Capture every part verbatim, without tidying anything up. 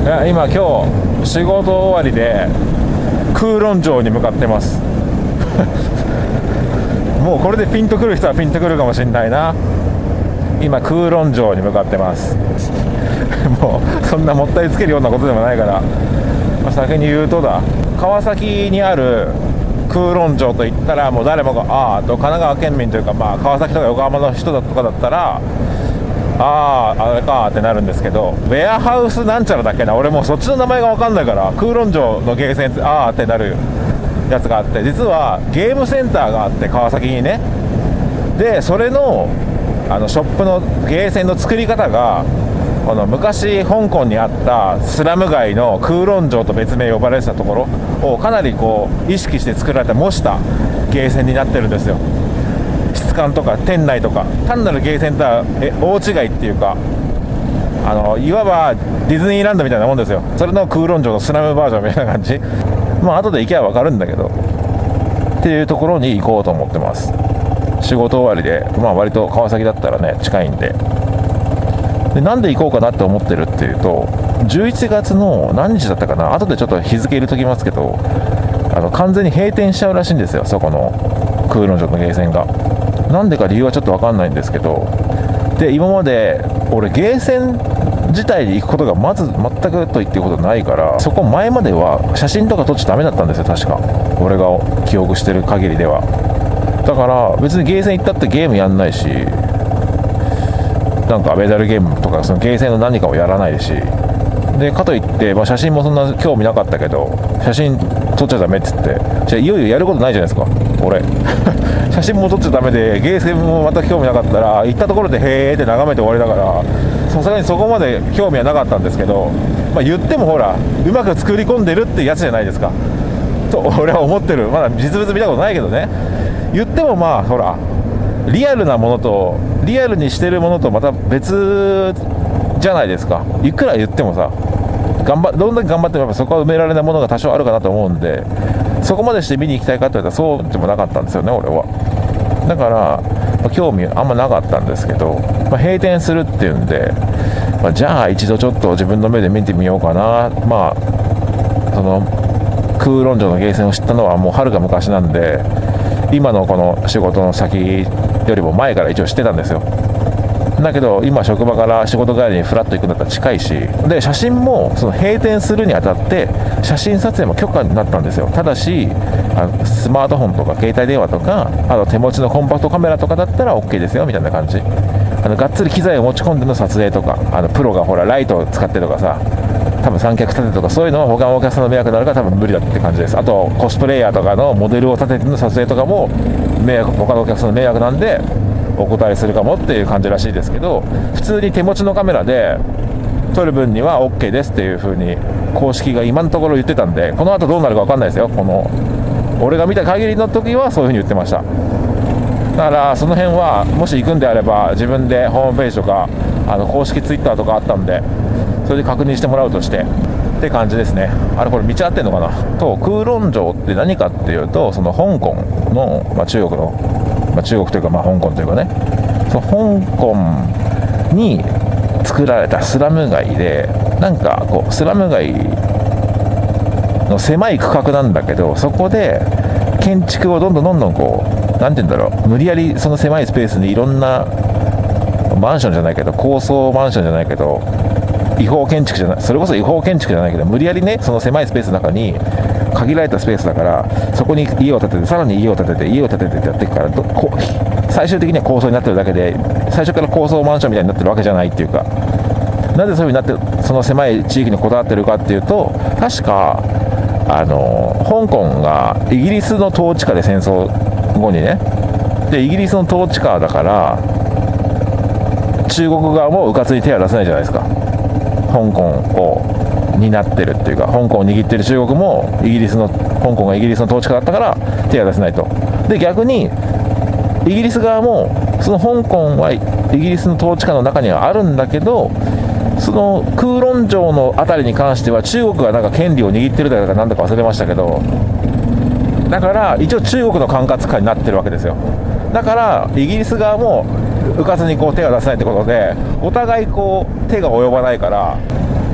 や今今日仕事終わりで空論城に向かってますもうこれでピンとくる人はピンとくるかもしれないな。今空論城に向かってますもうそんなもったいつけるようなことでもないから、まあ、先に言うとだ、川崎にある空論城といったらもう誰もがああと、神奈川県民というか、まあ川崎とか横浜の人だとかだったらあああれかってなるんですけど、ウェアハウスなんちゃらだっけな、俺もうそっちの名前が分かんないから空論城のゲーセンああってなるやつがあって、実はゲームセンターがあって川崎にね、でそれのあのショップのゲーセンの作り方がこの昔香港にあったスラム街の空論城と別名呼ばれてたところをかなりこう意識して作られた模したゲーセンになってるんですよ。質感とか店内とか単なるゲーセンとはえ大違いっていうか、あのいわばディズニーランドみたいなもんですよ。それの空論城のスラムバージョンみたいな感じ。まあ後で行けば分かるんだけどっていうところに行こうと思ってます。仕事終わりで、まあ割と川崎だったらね近いんで。でなんで行こうかなって思ってるっていうと、じゅういちがつの何日だったかな、後でちょっと日付入れときますけど、あの完全に閉店しちゃうらしいんですよ、そこの空論城のゲーセンが。なんでか理由はちょっと分かんないんですけど、で今まで俺ゲーセン自体に行くことがまず全くと言ってることないから、そこ前までは写真とか撮っちゃダメだったんですよ確か、俺が記憶してる限りでは。だから別にゲーセン行ったってゲームやんないし、なんかメダルゲームとかそのゲーセンの何かをやらないし、でかといって、まあ、写真もそんな興味なかったけど写真撮っちゃダメっつって、じゃあいよいよやることないじゃないですか俺写真も撮っちゃダメでゲーセンもまた興味なかったら行ったところでへーって眺めて終わりだから、さすがにそこまで興味はなかったんですけど、まあ、言ってもほらうまく作り込んでるってやつじゃないですかと俺は思ってる。まだ実物見たことないけどね。言ってもまあほらリアルなものとリアルにしてるものとまた別じゃないですか。いくら言ってもさ、頑張どんだけ頑張ってもやっぱそこは埋められないものが多少あるかなと思うんで、そこまでして見に行きたいかといったらそうでもなかったんですよね俺は。だから、まあ、興味あんまなかったんですけど、まあ、閉店するっていうんで、まあ、じゃあ一度ちょっと自分の目で見てみようかな。まあその空論城のゲーセンを知ったのはもうはるか昔なんで、今のこの仕事の先よりも前から一応知ってたんですよ。だけど今職場から仕事帰りにフラッと行くんだったら近いし、で写真もその閉店するにあたって写真撮影も許可になったんですよ。ただしあのスマートフォンとか携帯電話とかあの手持ちのコンパクトカメラとかだったら OK ですよみたいな感じ。あのがっつり機材を持ち込んでの撮影とか、あのプロがほらライトを使ってとかさ、多分三脚立てとかそういうのは他のお客さんの迷惑になるから多分無理だって感じです。あとコスプレイヤーとかのモデルを立てての撮影とかも迷惑、他のお客さんの迷惑なんでお断りするかもっていう感じらしいですけど、普通に手持ちのカメラで撮る分には OK ですっていう風に公式が今のところ言ってたんで、この後どうなるか分かんないですよ。この俺が見た限りの時はそういう風に言ってました。だからその辺はもし行くんであれば自分でホームページとかあの公式ツイッターとかあったんでそれで確認してもらうとしてって感じですね。あれこれ道合ってんのかなと。空論城って何かっていうと、その香港の、まあ、中国の、まあ、中国というかまあ香港というかね、その香港に作られたスラム街で、なんかこうスラム街の狭い区画なんだけど、そこで建築をどんどんどんどんこうなんて言うんだろう、無理やりその狭いスペースにいろんなマンションじゃないけど高層マンションじゃないけど違法建築じゃない、それこそ違法建築じゃないけど無理やりね、その狭いスペースの中に限られたスペースだからそこに家を建ててさらに家を建てて家を建ててってやっていくから、どこ最終的には高層になってるだけで最初から高層マンションみたいになってるわけじゃないっていうか、なぜそういう風になってその狭い地域にこだわってるかっていうと、確かあの香港がイギリスの統治下で戦争後にね、でイギリスの統治下だから中国側もうかつに手は出せないじゃないですか。香港を担ってるっていうか香港を握ってる中国もイギリスの香港がイギリスの統治下だったから手は出せないと。で逆にイギリス側もその香港はイギリスの統治下の中にはあるんだけど、その空論城のあたりに関しては中国がなんか権利を握ってるだとかなんだか忘れましたけど、だから一応中国の管轄下になってるわけですよ。だからイギリス側もうかつにこう手が出せないってことで、お互いこう手が及ばないから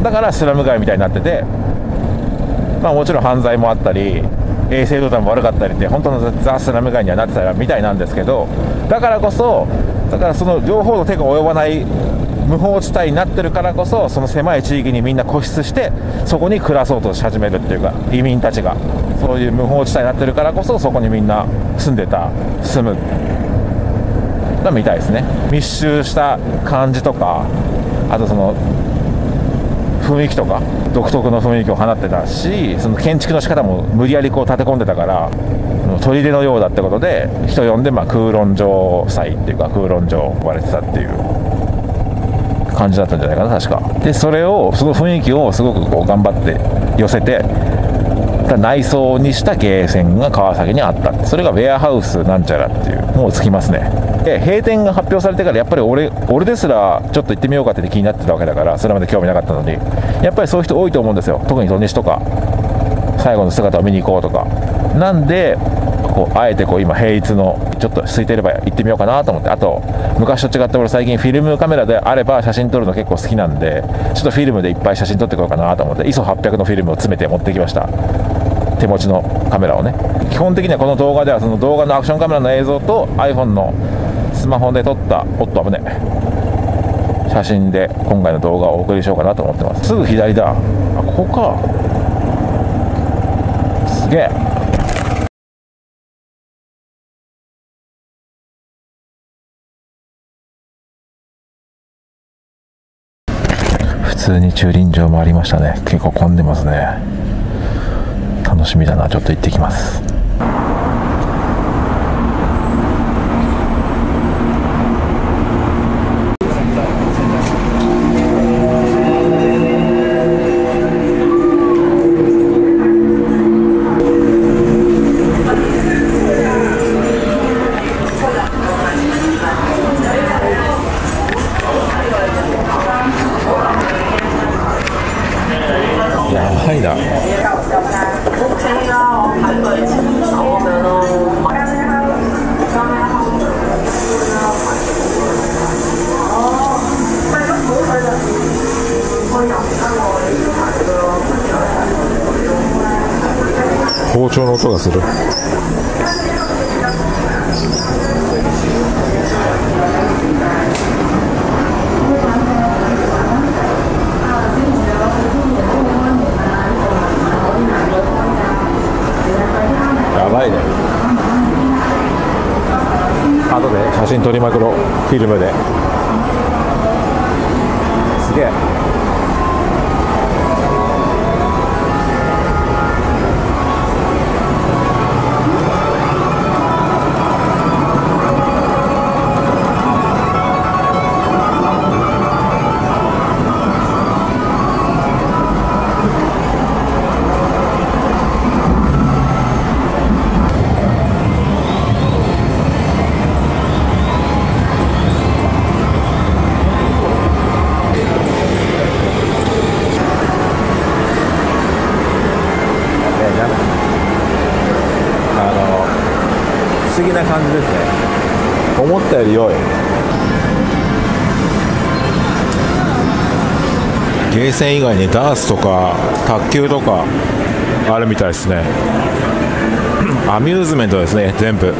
だからスラム街みたいになってて、まあもちろん犯罪もあったり衛生状態も悪かったりって本当のザ・スラム街にはなってたみたいなんですけど、だからこそだからその両方の手が及ばない無法地帯になってるからこそ、その狭い地域にみんな固執してそこに暮らそうとし始めるっていうか、移民たちがそういう無法地帯になってるからこそそこにみんな住んでた住むだみたいですね。密集した感じとか、あとその雰囲気とか独特の雰囲気を放ってたし、その建築の仕方も無理やりこう立て込んでたから砦のようだってことで人呼んで、まあ空論城祭っていうか空論城を呼ばれてたっていう感じだったんじゃないかな確か。でそれをその雰囲気をすごくこう頑張って寄せて内装にしたゲーセンが川崎にあった。それがウェアハウスなんちゃらっていうもうつきますね。で閉店が発表されてからやっぱり俺俺ですらちょっと行ってみようかって気になってたわけだから、それまで興味なかったのにやっぱりそういう人多いと思うんですよ。特に土日とか最後の姿を見に行こうとかなんで、こうあえてこう今平日のちょっと空いてれば行ってみようかなと思って。あと昔と違って俺最近フィルムカメラであれば写真撮るの結構好きなんで、ちょっとフィルムでいっぱい写真撮ってこようかなと思って イーエスオーはっぴゃく のフィルムを詰めて持ってきました。手持ちのカメラをね。基本的にはこの動画ではその動画のアクションカメラの映像と iPhone のスマホで撮ったおっと危ね写真で今回の動画をお送りしようかなと思ってます。すぐ左だ。あ、ここか。すげえ。普通に駐輪場もありましたね。結構混んでますね。楽しみだな。ちょっと行ってきます。やばいな。包丁の音がする。やばいね。後で写真撮りまくろう。フィルムで。すげえ。不思議な感じですね。思ったより良い。ゲーセン以外にダーツとか卓球とかあるみたいですね。アミューズメントですね、全部。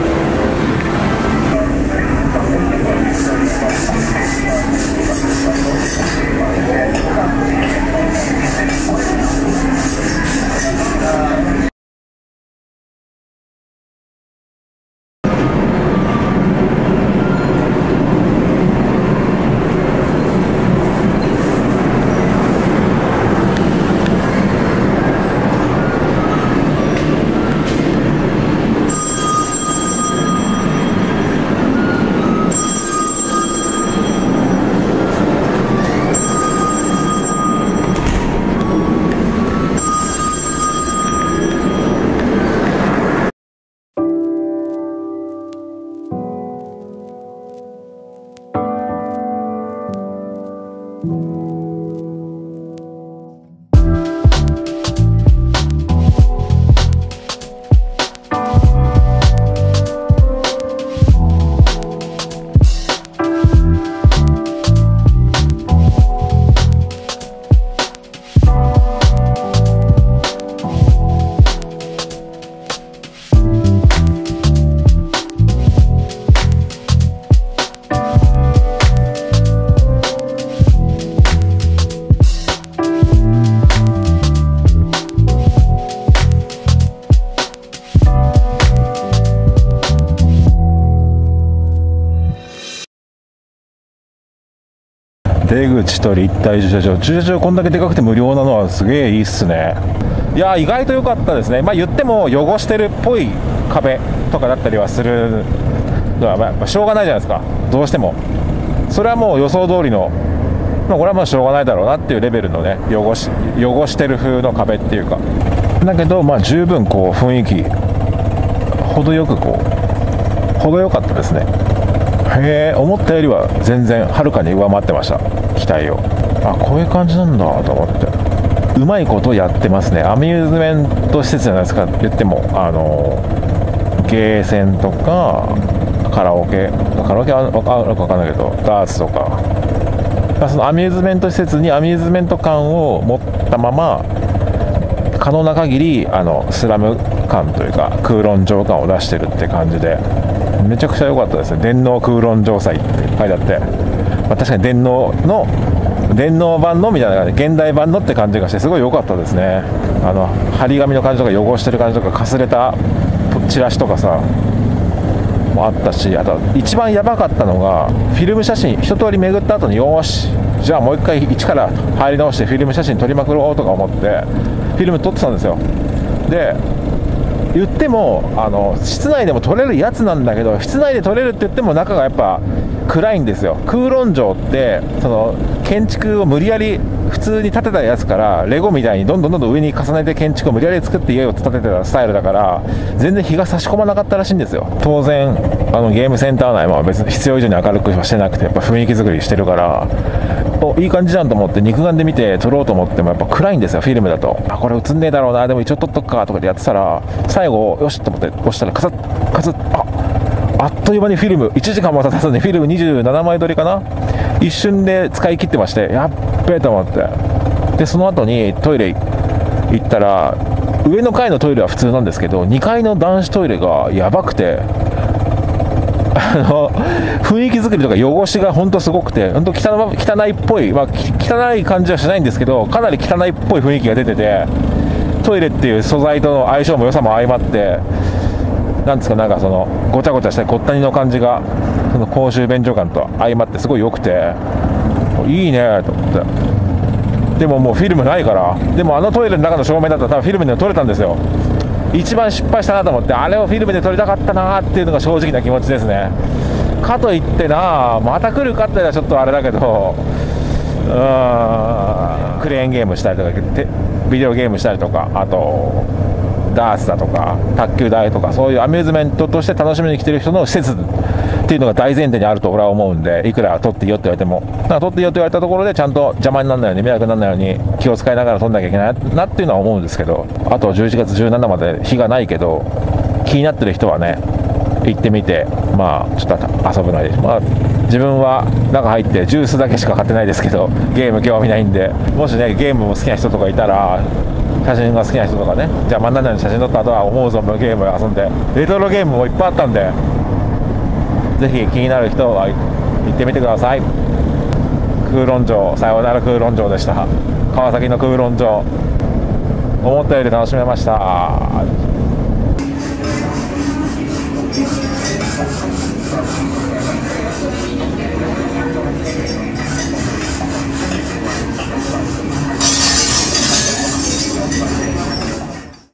出口と立体駐車場、駐車場こんだけでかくて無料なのはすげえいいっすね。いや意外と良かったですね。まあ言っても汚してるっぽい壁とかだったりはするのは、まあ、やっぱしょうがないじゃないですか。どうしてもそれはもう予想通りの、まあ、これはまあしょうがないだろうなっていうレベルのね、汚し汚してる風の壁っていうか、だけどまあ十分こう雰囲気程よくこう程よかったですね。へえ、思ったよりは全然はるかに上回ってました、期待を。あ、こういう感じなんだと思って、うまいことやってますね。アミューズメント施設じゃないですか、言ってもあのゲーセンとかカラオケカラオケはあるか分かんないけど、ダーツとか、そのアミューズメント施設にアミューズメント感を持ったまま可能な限りあのスラム感というか空論城感を出してるって感じで、めちゃくちゃ良かったですね。電脳空論城祭って書いてあって、まあ、確かに電脳の電脳版のみたいな感じで現代版のって感じがしてすごい良かったですね。あの張り紙の感じとか汚してる感じとかかすれたチラシとかさもあったし、あと一番やばかったのがフィルム写真一通り巡った後に、よーしじゃあもう一回一から入り直してフィルム写真撮りまくろうとか思ってフィルム撮ってたんですよ。で言ってもあの室内でも撮れるやつなんだけど、室内で撮れるって言っても中がやっぱ暗いんですよ。空論城ってその建築を無理やり普通に建てたやつからレゴみたいにどんどんどんどん上に重ねて建築を無理やり作って家を建ててたスタイルだから、全然日が差し込まなかったらしいんですよ。当然あのゲームセンター内も別に必要以上に明るくはしてなくて、やっぱ雰囲気作りしてるから、おいい感じじゃんと思って肉眼で見て撮ろうと思ってもやっぱ暗いんですよ、フィルムだと。あ、これ映んねえだろうな、でも一応撮っとくかとかでやってたら、最後よしと思って押したらカサッカサッ、ああっという間にフィルムいちじかんも経たずにフィルムにじゅうななまい撮りかな、一瞬で使い切ってまして、やっべえと思って、でその後にトイレ行ったら、上の階のトイレは普通なんですけどにかいの男子トイレがやばくて、あの雰囲気作りとか汚しが本当すごくて、本当汚汚いっぽい、まあ、汚い感じはしないんですけど、かなり汚いっぽい雰囲気が出てて、トイレっていう素材との相性も良さも相まって、なんですか、なんかそのごちゃごちゃしたごったにの感じがその公衆便所感と相まってすごい良くて、いいねと思って。でももうフィルムないから、でもあのトイレの中の照明だったら多分フィルムで撮れたんですよ。一番失敗したなと思って、あれをフィルムで撮りたかったなっていうのが正直な気持ちですね。かといってな、また来るかっていうのはちょっとあれだけど、うーん、クレーンゲームしたりとかビデオゲームしたりとか、あとダーツだとか卓球台とか、そういうアミューズメントとして楽しみに来てる人の施設っていうのが大前提にあると俺は思うんで、いくら撮っていいよって言われても、だから撮っていいよって言われたところでちゃんと邪魔にならないように迷惑にならないように気を使いながら撮んなきゃいけないなっていうのは思うんですけど、あとじゅういちがつじゅうしちにちまで日がないけど、気になってる人はね行ってみて、まあちょっと遊ぶなり、まあ自分は中入ってジュースだけしか買ってないですけど、ゲーム興味ないんで、もしねゲームも好きな人とかいたら、写真が好きな人とかね、じゃあ真ん中に写真撮った後は思う存分ゲームを遊んで、レトロゲームもいっぱいあったんで、ぜひ気になる人は行ってみてください。空論城、さようなら空論城でした。川崎の空論城、思ったより楽しめました。